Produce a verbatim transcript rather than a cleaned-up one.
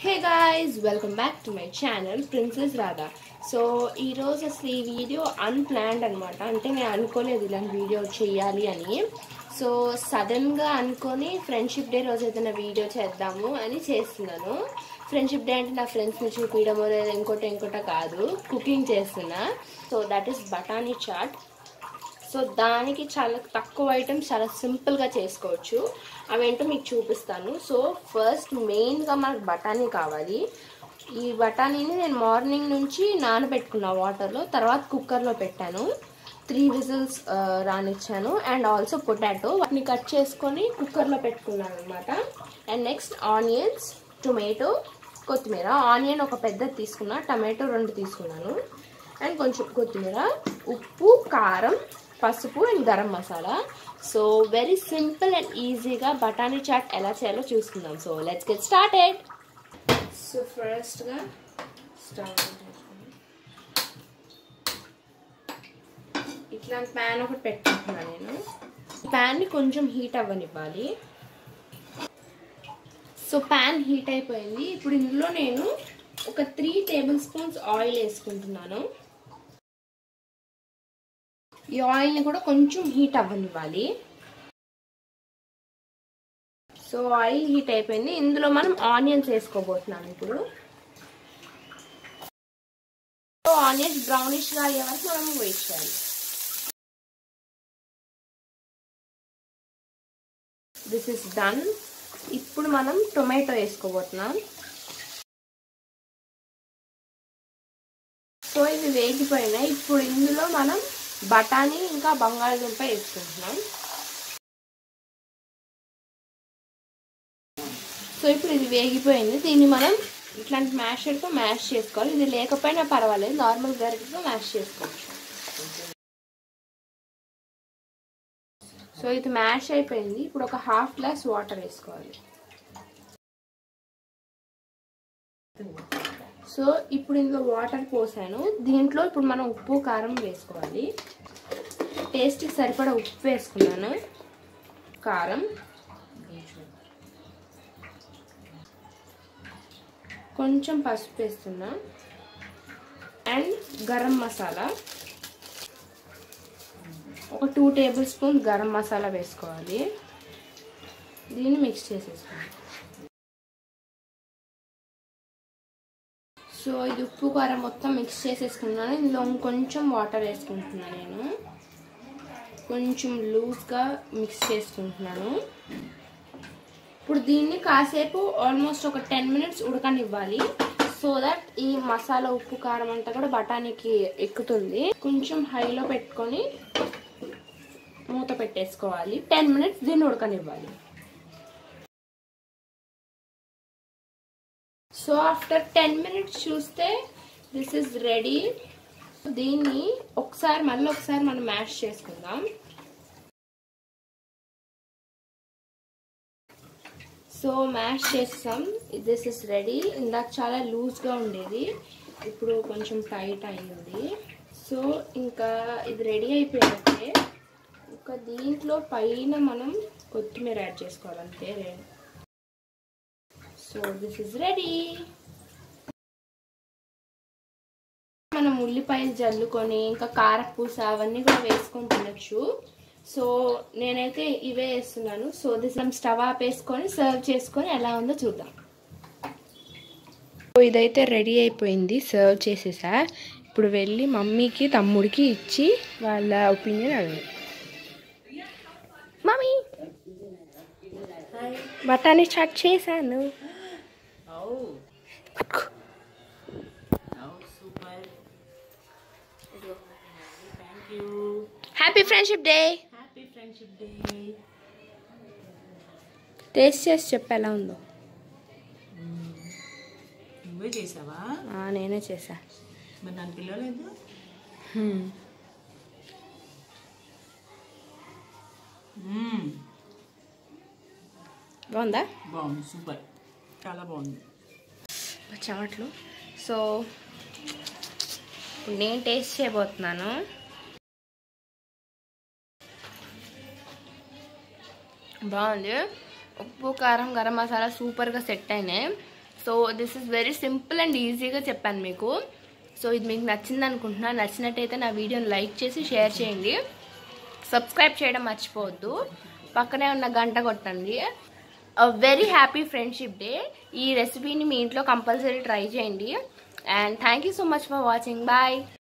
Hey guys, welcome back to my channel Princess Radha. So ee roju asli ee video unplanned anamata ante nenu anukoledu ilanti video cheyali ani. So sudden ga anukoni friendship day roju edana video cheddaamu ani chestunnanu. Friendship day ante na friends ni chupiyadamo ledha inkota inkota kaadu, cooking chestunna. So that is batani chaat. So దానికి చాలా తక్కువ items చాలా సింపుల్గా చేసుకోవచ్చు. అవేంటో మీకు చూపిస్తాను. So first మెయిన్గా మనకు బఠానీ కావాలి. ఈ బఠానీని నేను మార్నింగ్ నుంచి నానబెట్టుకున్నా వాటర్లో, తర్వాత కుక్కర్లో పెట్టాను, త్రీ విజిల్స్ రానిచ్చాను. అండ్ ఆల్సో పొటాటో, వాటిని కట్ చేసుకొని కుక్కర్లో పెట్టుకున్నాను అనమాట. అండ్ నెక్స్ట్ ఆనియన్స్, టొమాటో, కొత్తిమీర. ఆనియన్ ఒక పెద్దది తీసుకున్నా, టమాటో రెండు తీసుకున్నాను, అండ్ కొంచెం కొత్తిమీర, ఉప్పు, కారం, పసుపు and garam masala. So very simple and ఈజీగా బఠానీ చాట్ ఎలా చేయాలో చూసుకుందాం. So let's get started. So ఫస్ట్గా స్టవ్ ఇట్లాంటి ప్యాన్ ఒకటి పెట్టుకుంటున్నాను నేను. ప్యాన్ని కొంచెం హీట్ అవ్వనివ్వాలి. సో ప్యాన్ హీట్ అయిపోయింది. ఇప్పుడు ఇందులో నేను ఒక త్రీ టేబుల్ స్పూన్స్ ఆయిల్ వేసుకుంటున్నాను. ఈ ఆయిల్ని కూడా కొంచెం హీట్ అవ్వనివ్వాలి. సో ఆయిల్ హీట్ అయిపోయింది. ఇందులో మనం ఆనియన్స్ వేసుకోబోతున్నాం ఇప్పుడు. సో ఆనియన్స్ బ్రౌనిష్గా అయ్యే వరకు మనం వెయిట్ చేయాలి. This is done. ఇప్పుడు మనం టొమాటో వేసుకోబోతున్నాం. సో ఇవి వేగిపోయినాయి. ఇప్పుడు ఇందులో మనం బఠానీ ఇంకా బంగాళదుంప వేసుకుంటున్నాం. సో ఇప్పుడు ఇది వేగిపోయింది. దీన్ని మనం ఇట్లాంటి మ్యాషర్తో మ్యాష్ చేసుకోవాలి. ఇది లేకపోయినా పర్వాలేదు, నార్మల్ గరిటెతో మ్యాష్ చేసుకోవచ్చు. సో ఇది మ్యాష్ అయిపోయింది. ఇప్పుడు ఒక హాఫ్ గ్లాస్ వాటర్ వేసుకోవాలి. సో ఇప్పుడు ఇందులో వాటర్ పోసాను. దీంట్లో ఇప్పుడు మనం ఉప్పు కారం వేసుకోవాలి. టేస్ట్కి సరిపడా ఉప్పు వేసుకున్నాను, కారం, కొంచెం పసుపు వేస్తున్నా, అండ్ గరం మసాలా ఒక two tablespoon garam masala వేసుకోవాలి. దీన్ని మిక్స్ చేసేసుకోవాలి. సో ఇది ఉప్పు కారం మొత్తం మిక్స్ చేసేసుకున్నాను. ఇందులో కొంచెం వాటర్ వేసుకుంటున్నాను. నేను కొంచెం లూజ్గా మిక్స్ చేసుకుంటున్నాను. ఇప్పుడు దీన్ని కాసేపు ఆల్మోస్ట్ ఒక టెన్ మినిట్స్ ఉడకనివ్వాలి. సో దట్ ఈ మసాలా ఉప్పు కారం అంతా కూడా బఠానీకి ఎక్కుతుంది. కొంచెం హైలో పెట్టుకొని మూత పెట్టేసుకోవాలి. టెన్ మినిట్స్ దీన్ని ఉడకనివ్వాలి. సో ఆఫ్టర్ టెన్ మినిట్స్ చూస్తే దిస్ ఇస్ రెడీ. దీన్ని ఒకసారి మళ్ళీ ఒకసారి మనం మ్యాష్ చేసుకుందాం. సో మ్యాష్ చేస్తాం. This is ready. ఇందాక చాలా లూజ్గా ఉండేది, ఇప్పుడు కొంచెం టైట్ అయింది. సో ఇంకా ఇది రెడీ అయిపోయినట్టే. ఇంకా దీంట్లో పైన మనం కొత్తిమీర యాడ్ చేసుకోవాలంటే. So this is ready. మనం ఉల్లిపాయలు జల్లుకొని ఇంకా కారపూస అవన్నీ కూడా వేసుకొని తినచ్చు. సో నేనైతే ఇవే వేస్తున్నాను. సో దిస్ మనం స్టవ్ ఆపేసుకొని సర్వ్ చేసుకొని ఎలా ఉందో చూద్దాం. సో ఇదైతే రెడీ అయిపోయింది, సర్వ్ చేసేసా. ఇప్పుడు వెళ్ళి మమ్మీకి తమ్ముడికి ఇచ్చి వాళ్ళ ఒపీనియన్ అడగండి. మమ్మీ, బఠానీ చాట్ చేశాను. Happy friendship day. Happy friendship day. Taste చేసి చెప్పు ఎలా ఉందో. నువ్వే చేసావా? నేనే చేసా. మరి నన్ను పిలవలేదు. బాగుందా? బాగుంది, సూపర్, చాలా బాగుంది. చెమట్లు. సో నేను టేస్ట్ చేయబోతున్నాను. బాగుంది. ఉప్పు కారం గరం మసాలా సూపర్గా సెట్ అయినాయి. So this is very simple and ఈజీగా చెప్పాను మీకు. సో ఇది మీకు నచ్చింది అనుకుంటున్నా. నచ్చినట్టయితే నా వీడియోని లైక్ చేసి షేర్ చేయండి. సబ్స్క్రైబ్ చేయడం మర్చిపోవద్దు. పక్కనే ఉన్న గంట కొట్టండి. Very happy friendship day. ఈ రెసిపీని మీ ఇంట్లో కంపల్సరీ ట్రై చేయండి. And thank you so much for watching. Bye.